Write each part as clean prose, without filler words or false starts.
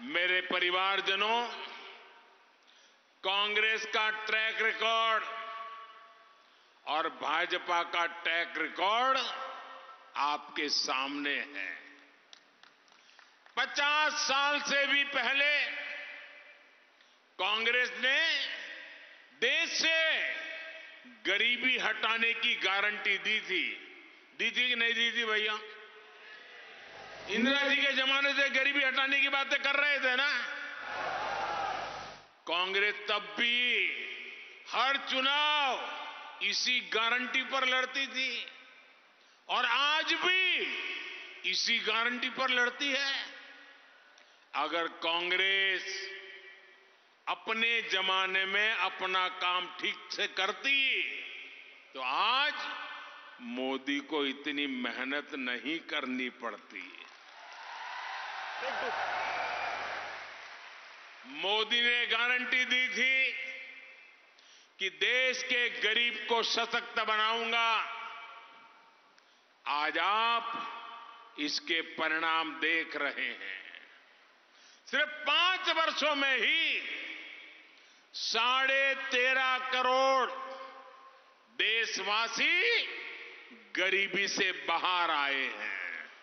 मेरे परिवारजनों, कांग्रेस का ट्रैक रिकॉर्ड और भाजपा का ट्रैक रिकॉर्ड आपके सामने है। 50 साल से भी पहले कांग्रेस ने देश से गरीबी हटाने की गारंटी दी थी कि नहीं दी थी भैया? इंदिरा जी के जमाने से गरीबी हटाने की बातें कर रहे थे ना। कांग्रेस तब भी हर चुनाव इसी गारंटी पर लड़ती थी और आज भी इसी गारंटी पर लड़ती है। अगर कांग्रेस अपने जमाने में अपना काम ठीक से करती तो आज मोदी को इतनी मेहनत नहीं करनी पड़ती। मोदी ने गारंटी दी थी कि देश के गरीब को सशक्त बनाऊंगा। आज आप इसके परिणाम देख रहे हैं। सिर्फ 5 वर्षों में ही 13.5 करोड़ देशवासी गरीबी से बाहर आए हैं।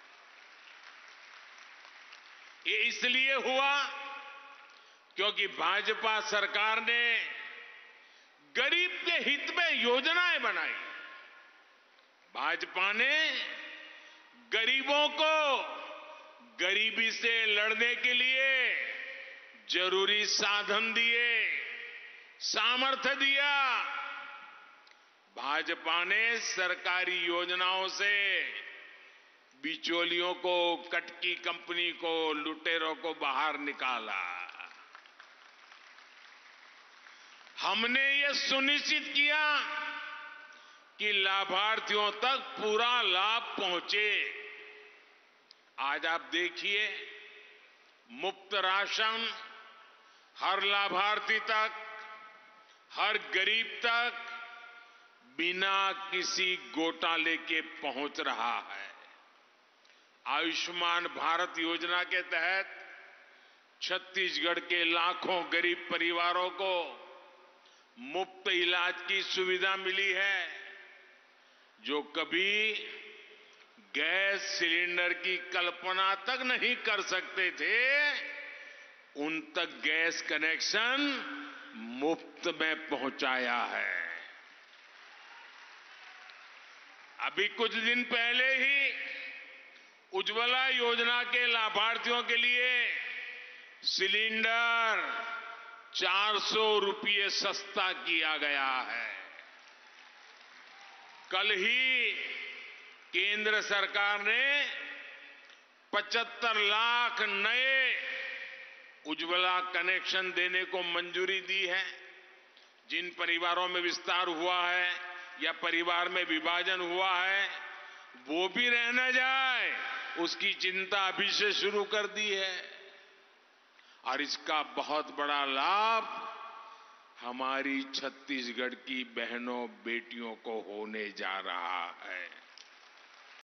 ये इसलिए हुआ क्योंकि भाजपा सरकार ने गरीब के हित में योजनाएं बनाई। भाजपा ने गरीबों को गरीबी से लड़ने के लिए जरूरी साधन दिए, सामर्थ्य दिया। भाजपा ने सरकारी योजनाओं से बिचौलियों को, कटकी कंपनी को, लुटेरों को बाहर निकाला। हमने ये सुनिश्चित किया कि लाभार्थियों तक पूरा लाभ पहुंचे। आज आप देखिए, मुफ्त राशन हर लाभार्थी तक, हर गरीब तक बिना किसी घोटाले के पहुंच रहा है। आयुष्मान भारत योजना के तहत छत्तीसगढ़ के लाखों गरीब परिवारों को मुफ्त इलाज की सुविधा मिली है। जो कभी गैस सिलेंडर की कल्पना तक नहीं कर सकते थे, उन तक गैस कनेक्शन मुफ्त में पहुंचाया है। अभी कुछ दिन पहले ही उज्ज्वला योजना के लाभार्थियों के लिए सिलेंडर 400 रुपये सस्ता किया गया है। कल ही केंद्र सरकार ने 75 लाख नए उज्ज्वला कनेक्शन देने को मंजूरी दी है। जिन परिवारों में विस्तार हुआ है या परिवार में विभाजन हुआ है, वो भी रह न जाए, उसकी चिंता अभी से शुरू कर दी है। और इसका बहुत बड़ा लाभ हमारी छत्तीसगढ़ की बहनों बेटियों को होने जा रहा है।